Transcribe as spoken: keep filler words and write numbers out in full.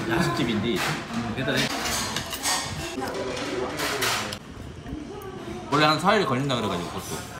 야식집인데 음, 대단해. 원래 한 사 일 걸린다 그래가지고 그것도